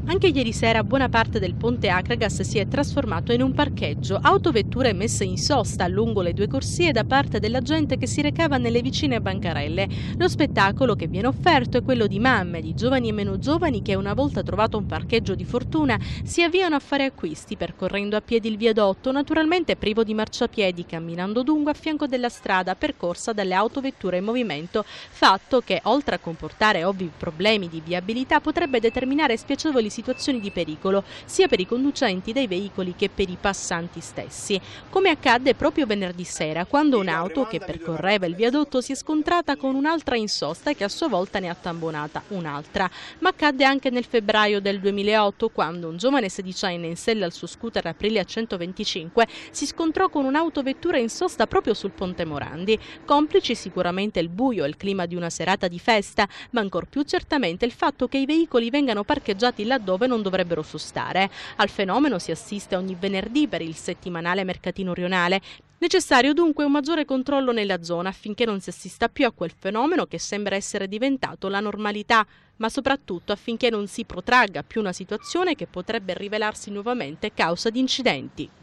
Anche ieri sera buona parte del ponte Akragas si è trasformato in un parcheggio, autovetture messe in sosta lungo le due corsie da parte della gente che si recava nelle vicine bancarelle. Lo spettacolo che viene offerto è quello di mamme, di giovani e meno giovani che una volta trovato un parcheggio di fortuna si avviano a fare acquisti percorrendo a piedi il viadotto, naturalmente privo di marciapiedi, camminando dunque a fianco della strada percorsa dalle autovetture in movimento, fatto che oltre a comportare ovvi problemi di viabilità potrebbe determinare spiacevoli situazioni di pericolo sia per i conducenti dei veicoli che per i passanti stessi, come accadde proprio venerdì sera quando un'auto che percorreva il viadotto si è scontrata con un'altra in sosta che a sua volta ne ha tambonata un'altra, ma accadde anche nel febbraio del 2008 quando un giovane sedicenne in sella al suo scooter Aprilia 125 si scontrò con un'autovettura in sosta proprio sul Ponte Morandi, complici sicuramente il buio e il clima di una serata di festa, ma ancor più certamente il fatto che i veicoli vengano parcheggiati laddove non dovrebbero sostare. Al fenomeno si assiste ogni venerdì per il settimanale mercatino rionale. Necessario dunque un maggiore controllo nella zona affinché non si assista più a quel fenomeno che sembra essere diventato la normalità, ma soprattutto affinché non si protragga più una situazione che potrebbe rivelarsi nuovamente causa di incidenti.